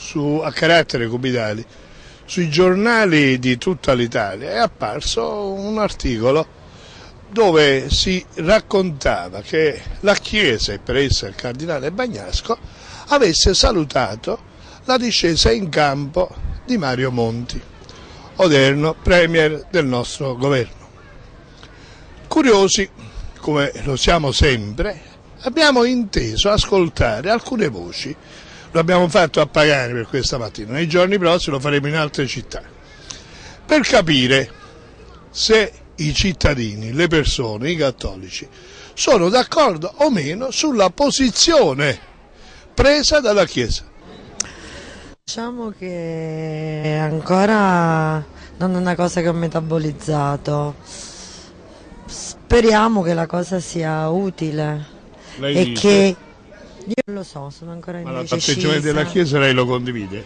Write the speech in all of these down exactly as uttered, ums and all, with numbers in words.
su, a carattere cubitali, sui giornali di tutta l'Italia è apparso un articolo dove si raccontava che la Chiesa, e per essa il cardinale Bagnasco, avesse salutato la discesa in campo di Mario Monti, odierno premier del nostro governo. Curiosi, come lo siamo sempre, abbiamo inteso ascoltare alcune voci. Lo abbiamo fatto a Pagani per questa mattina, nei giorni prossimi lo faremo in altre città, per capire se i cittadini, le persone, i cattolici, sono d'accordo o meno sulla posizione presa dalla Chiesa. Diciamo che ancora non è una cosa che ho metabolizzato, speriamo che la cosa sia utile. Lei e dice? Che io non lo so, sono ancora indecisa. Ma l'atteggiamento della Chiesa lei lo condivide?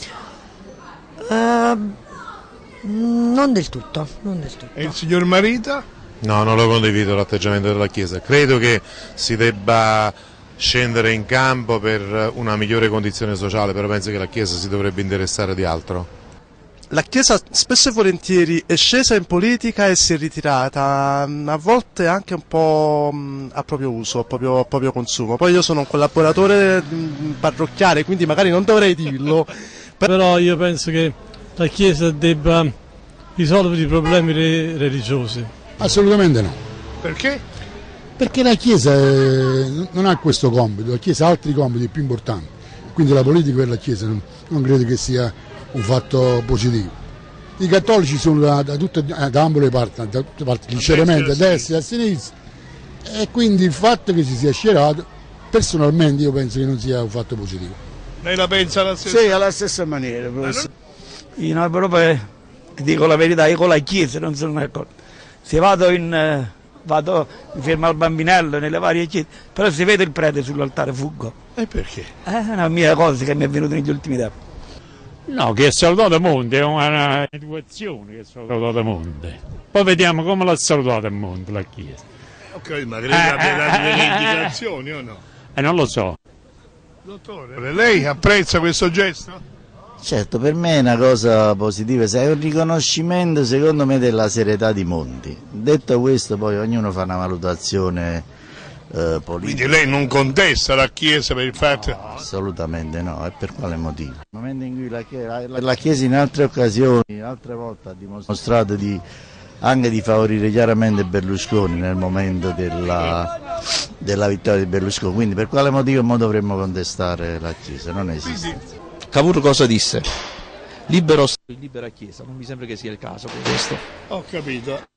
Uh, non del tutto, non del tutto. E il signor Marita? No, non lo condivido l'atteggiamento della Chiesa, credo che si debba scendere in campo per una migliore condizione sociale, però penso che la Chiesa si dovrebbe interessare di altro. La Chiesa spesso e volentieri è scesa in politica e si è ritirata, a volte anche un po' a proprio uso, a proprio, a proprio consumo. Poi io sono un collaboratore parrocchiale, quindi magari non dovrei dirlo. Però io penso che la Chiesa debba risolvere i problemi religiosi. Assolutamente no. Perché? Perché la Chiesa è, non ha questo compito, la Chiesa ha altri compiti più importanti, quindi la politica per la Chiesa non, non credo che sia un fatto positivo. I cattolici sono da, da, tutte, da ambo le parti, da tutte le parti, sinceramente, a destra e a sinistra, e quindi il fatto che si sia scierato, personalmente io penso che non sia un fatto positivo. Lei la pensa alla stessa? Sì, alla stessa maniera. Professore. Io no, proprio dico la verità, io con la Chiesa non sono d'accordo. Se vado in... Eh, vado, mi fermo al bambinello nelle varie chiese, però se vede il prete sull'altare fuggo. E perché? È una mia cosa che mi è venuta negli ultimi tempi. No, che è salutato Monte, è una educazione che è salutato Monte. Poi vediamo come l'ha salutato Monte la Chiesa. Ok, ma crede che abbia dato delle indicazioni o no? Eh, non lo so. Dottore, lei apprezza questo gesto? Certo, per me è una cosa positiva, è un riconoscimento secondo me della serietà di Monti. Detto questo poi ognuno fa una valutazione eh, politica. Quindi lei non contesta la Chiesa per il fatto? No, assolutamente no, e per quale motivo? Nel momento in cui la Chiesa, la Chiesa in altre occasioni, altre volte ha dimostrato di, anche di favorire chiaramente Berlusconi nel momento della, della vittoria di Berlusconi, quindi per quale motivo mo dovremmo contestare la Chiesa? Non esiste. Cavour cosa disse? Libero Stato, libera Chiesa, non mi sembra che sia il caso questo. Ho capito.